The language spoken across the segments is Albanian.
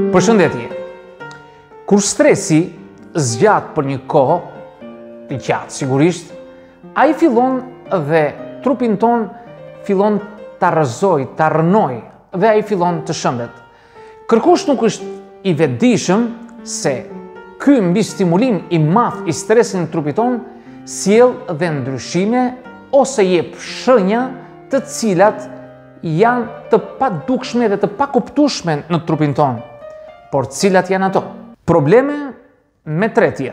Përshëndetje. Kur stresi zgjat për një kohë, të gjatë sigurisht, ai fillon dhe trupin ton fillon ta rrëzoj, ta rënoj dhe ai fillon të shëndet. Kërkush nuk është i vetëdijshëm se ky mbi stimulim i madh i stresit në trupin ton sjell dhe ndryshime ose jep shenja të cilat janë të padukshme dhe të pakuptueshme në trupin ton. Por cilat janë ato? Probleme me tretjen.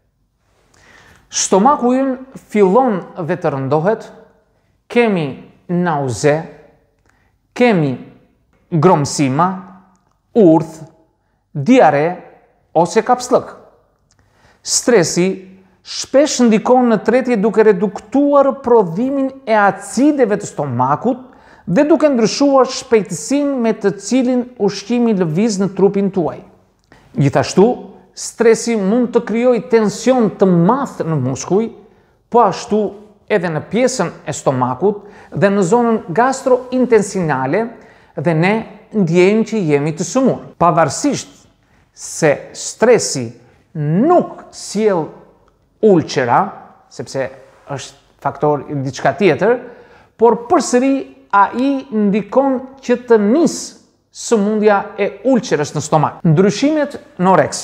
Stomaku ynë fillon dhe të rëndohet, kemi nauze, kemi gromësima, urdhë, diare ose kapslëk. Stresi shpesh ndikon në tretje duke reduktuar prodhimin e acideve të stomakut dhe duke ndryshuar shpejtësinë me të cilin ushqimi lëviz në trupin tuaj. Gjithashtu, stresi mund të krijojë tension të madh në muskuj, po ashtu edhe në pjesën e stomakut dhe në zonën gastrointestinale dhe ne ndjejmë që jemi të sëmur. Pavarësisht se stresi nuk sjell ulçera, sepse është faktor i diçka tjetër, por përsëri ai ndikon që të nisë sëmundja e ulçerës në stomak. Ndryshimet në oreks.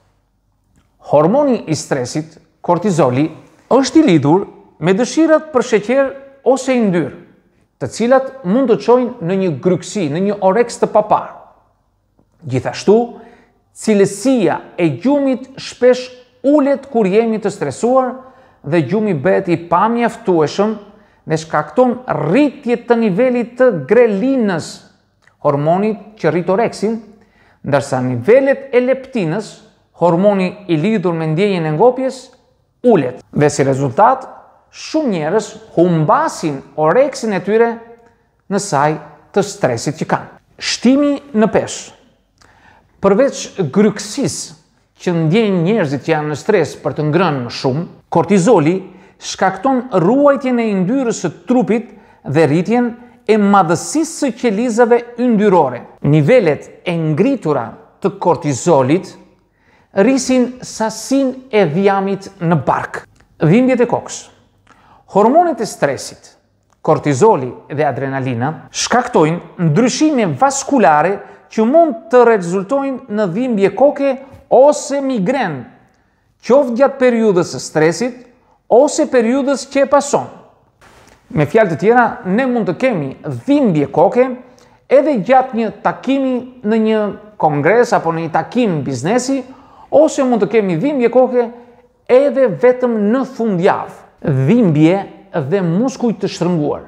Hormoni i stresit, kortizoli, është i lidhur me dëshirat për sheqer ose yndyrë, të cilat mund të çojnë në një gryksi, në një oreks të papar. Gjithashtu, cilësia e gjumit shpesh ulet kur jemi të stresuar dhe gjumi bëhet i pamjaftueshëm dhe shkakton rritje të nivelit të grelinës, hormonit që rrit oreksin, ndërsa nivelet e leptinës, hormoni i lidhur me ndjenjen e ngopjes, ulet. Dhe si rezultat, shumë njerëz humbasin oreksin e tyre në saj të stresit që kanë. Shtimi në peshë. Përveç grykësisë që ndjejnë njerëzit që janë në stres për të ngrënë më shumë, kortizoli shkakton ruajtjen e yndyrës së trupit dhe rritjen e madhësisë së qelizave yndyrore. Nivelet e ngritura të kortizolit rrisin sasinë e dhiamit në bark. Dhimbjet e kokës. Hormonet e stresit, kortizoli dhe adrenalina, shkaktojnë ndryshime vaskulare që mund të rezultojnë në dhimbje koke ose migren, qoftë gjatë periudhës së stresit ose periudhës që e pason. Me fjalë të tjera, ne mund të kemi dhimbje koke edhe gjatë një takimi në një kongres apo në një takim biznesi, ose mund të kemi dhimbje koke edhe vetëm në fundjavë. Dhimbje dhe muskuj të shtrënguar.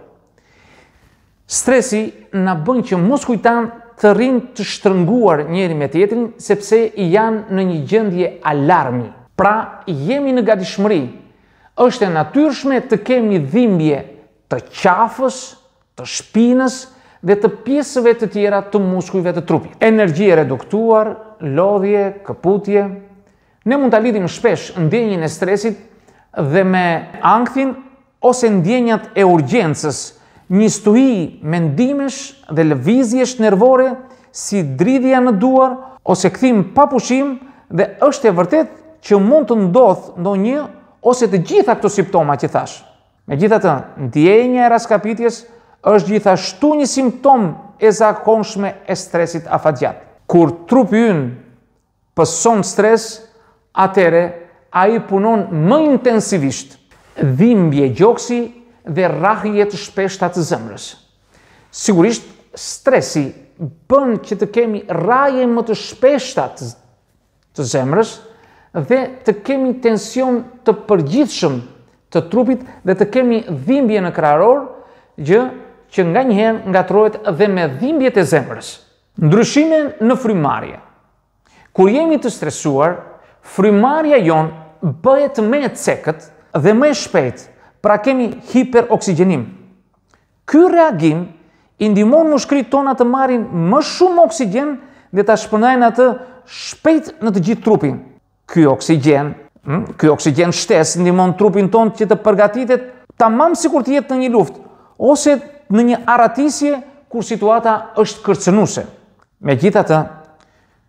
Stresi na bën që muskujt tanë të rinë të shtrënguar njëri me tjetrin sepse janë në një gjendje alarmi. Pra, jemi në gatishmëri. Është e natyrshme të kemi dhimbje të qafës, të shpinës dhe të pjesëve të tjera të muskujve të trupit. Energji e reduktuar, lodhje, këputje. Ne mund ta lidhim shpesh ndjenjën e stresit dhe me ankthin ose ndjenjat e urgjencës, një stuhi mendimesh dhe lëvizjesh nervore si dridhja në duar ose kthim pa pushim, dhe është e vërtet që mund të ndodhë ndonjë ose të gjitha këto simptoma që thash. Megjithatë, ndjenja e raskapitjes është gjithashtu një simptom e zakonshme e stresit afatgjat. Kur trupi ynë pëson stres, atëre ai punon më intensivisht, dhimbje gjoksi dhe rrahje të shpeshta të zemrës. Sigurisht, stresi bën që të kemi rrahje më të shpeshta të zemrës dhe të kemi tension të përgjithshëm të trupit dhe të kemi dhimbje në krahëror, gjë që nganjëherë ngatrohet dhe me dhimbjet e zemrës. Ndryshime në frymarrje. Kur jemi të stresuar, frymarrja jonë bëhet më e cekët dhe më e shpejtë, pra kemi hiperoksigjenim. Ky reagim i ndihmon mushkrit tona të marrin më shumë oksigjen dhe ta shpërndajnë atë shpejt në të gjithë trupin. Ky oksigjen shtesë ndihmon trupin ton që të përgatitet tamam sikur të jetë në një luftë ose në një arratisje kur situata është kërcënuese. Megjithatë,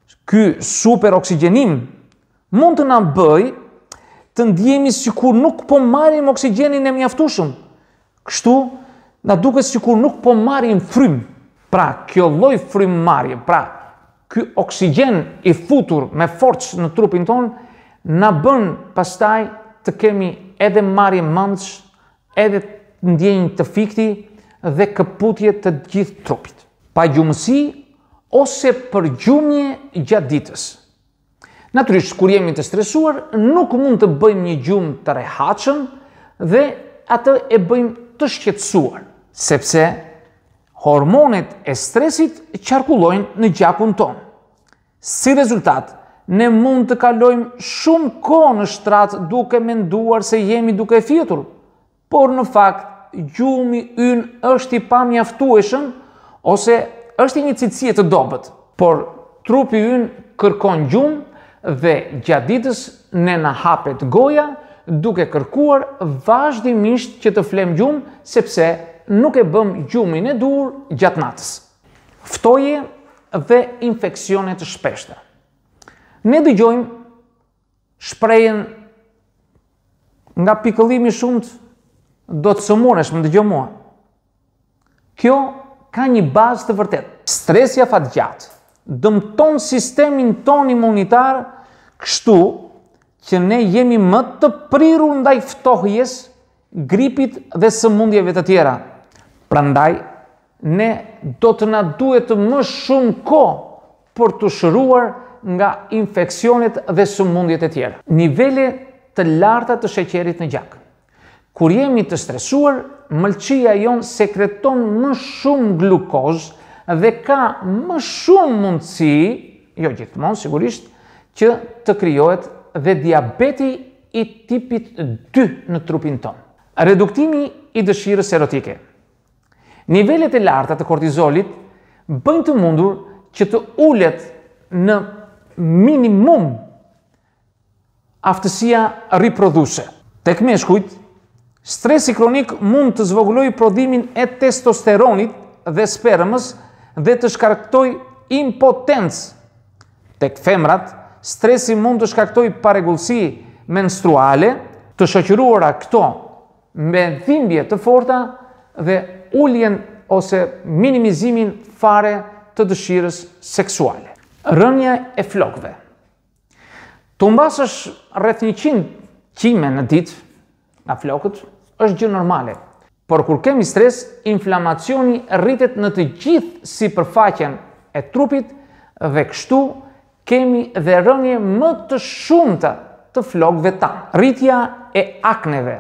ky super oksigenim mund të na bëj të ndjemi sikur nuk po marrim oksigjenin e mjaftueshëm. Kështu na duket sikur nuk po marrim frym. Pra, kjo lloj frymmarrje, pra ky oksigjen i futur me forcë në trupin ton na bën pastaj të kemi edhe marrje mendsh, edhe ndjenjë të fikti dhe këputje të gjithë trupit. Pagjumësi ose përgjumje gjatë ditës. Natyrisht, kur jemi të stresuar, nuk mund të bëjmë një gjumë të rehatshëm dhe atë e bëjmë të shqetësuar, sepse hormonet e stresit qarkullojnë në gjakun tonë. Si rezultat, ne mund të kalojmë shumë kohë në shtrat duke menduar se jemi duke fjetur, por në fakt gjumi ynë është i pamjaftueshëm ose është i një cilësie të dobët, por trupi ynë kërkon gjumë dhe gjatë ditës ne na hapet goja duke kërkuar vazhdimisht që të flem gjumë sepse nuk e bëm gjumin e dur gjatë natës. Ftoje dhe infeksione të shpeshta. Ne dëgjojmë shprehjen nga pikëllimi shumët do të sëmurësh, më dëgjoj mua. Kjo ka një bazë të vërtet. Stresi afatgjatë dëmton sistemin ton imunitar, kështu që ne jemi më të prirur ndaj ftohjes, gripit dhe sëmundjeve të tjera. Prandaj, ne do të na duhet më shumë kohë për të shëruar nga infeksionet dhe sëmundjet e tjera. Nivele të larta të sheqerit në gjak. Kur jemi të stresuar, mëlçia jon sekreton më shumë glukozë dhe ka më shumë mundësi, jo gjithmonë sigurisht, që të krijohet dhe diabeti i tipit 2 në trupin ton. Reduktimi i dëshirës erotike. Nivelet e larta të kortizolit bëjnë të mundur që të ulet në minimum aftësia riprodhuese. Tek meshkujt, stresi kronik mund të zvogëlojë prodhimin e testosteronit dhe spermës dhe të shkaktojë impotencë. Tek femrat, stresi mund të shkaktojë paregullsi menstruale, të shoqëruara këto me dhimbje të forta dhe uljen ose minimizimin fare të dëshirës seksuale. Rënja e flokëve. Të mbasësh rreth 100 qime në ditë nga flokët është gjë normale, por kur kemi stres, inflamacioni rritet në të gjithë sipërfaqen e trupit dhe kështu kemi dhe rënje më të shumta të flokëve tanë. Rritja e akneve.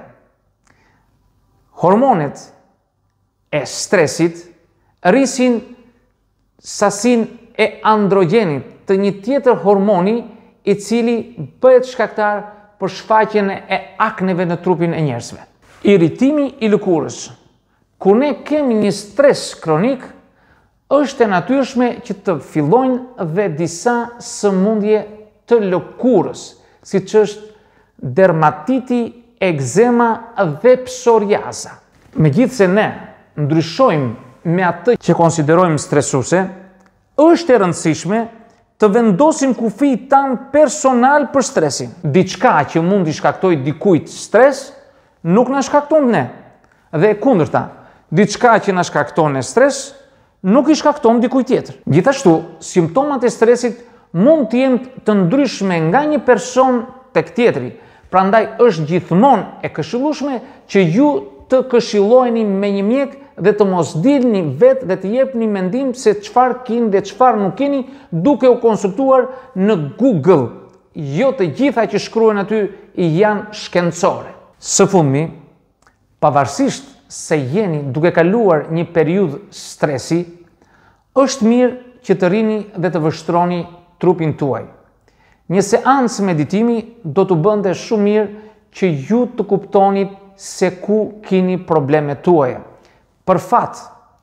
Hormonet e stresit rrisin sasinë e androgenit, të një tjetër hormoni i cili bëhet shkaktar për shfaqjen e akneve në trupin e njerëzve. Irritimi i lëkurës. Kur ne kemi një stres kronik, është e natyrshme që të fillojnë dhe disa sëmundje të lëkurës, siç është dermatiti, ekzema dhe psoriaza. Megjithse ne ndryshojmë me atë që konsiderojmë stresuese, është e rëndësishme të vendosim kufijt tanë personal për stresin. Diçka që mund i shkaktojë dikujt stres, nuk na shkakton ne. Dhe e kundërta, diçka që na shkakton stres, nuk i shkakton dikujt tjetër. Gjithashtu, simptomat e stresit mund të jenë të ndryshme nga një person tek tjetri. Prandaj është gjithmonë e këshillueshme që ju të këshilloheni me një mjek dhe të mos dilni vetë dhe të jepni mendim se çfarë keni dhe çfarë nuk keni duke u konsultuar në Google. Jo të gjitha që shkruhen aty janë shkencore. Së fundmi, pavarësisht se jeni duke kaluar një periudhë stresi, është mirë që të rini dhe të vështroni trupin tuaj. Një seancë meditimi do të bënte shumë mirë që ju të kuptonit se ku keni problemet tuaja. Për fat,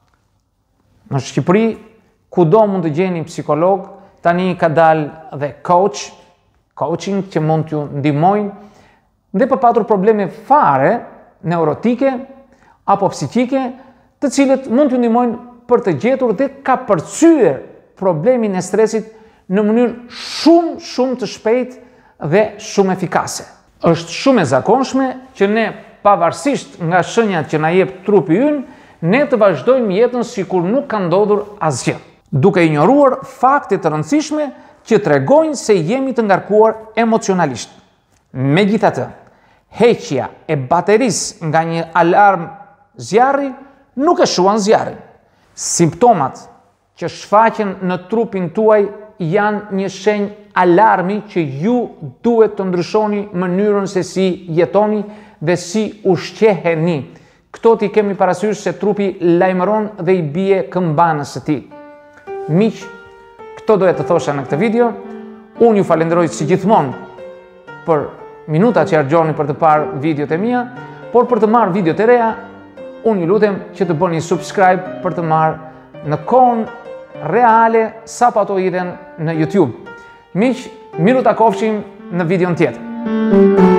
në Shqipëri, kudo mund të gjeni psikolog, tani ka dalë dhe coaching që mund t'ju ndihmojnë, dhe për patur probleme fare, neurotike apo psikike, të cilët mund t'ju ndihmojnë për të gjetur dhe ka përcyer problemin e stresit në mënyrë shumë të shpejt dhe shumë efikase. Është shumë e zakonshme që ne, pavarësisht nga shenjat që na jep trupi ynë, ne të vazhdojmë jetën sikur nuk ka ndodhur asgjë, duke ignoruar fakte të rëndësishme që tregojnë se jemi të ngarkuar emocionalisht. Megjithatë, heqja e baterisë nga një alarm zjarri nuk e shuan zjarrin. Simptomat që shfaqen në trupin tuaj janë një shenjë alarmi që ju duhet të ndryshoni mënyrën se si jetoni dhe si ushqeheni. Këto ti kemi parasysh se trupi lajmëron dhe i bie këmbanës së tij. Miq, këto doja të thosha në këtë video. Unë ju falenderoj si gjithmonë për minutat që harxhoni për të parë videot e mia, por për të marrë videot e reja, unë ju lutem që të bëni subscribe për të marrë në kohën reale sapo ato hidhen në YouTube. Miq, miru ta kofshim në videon tjetër.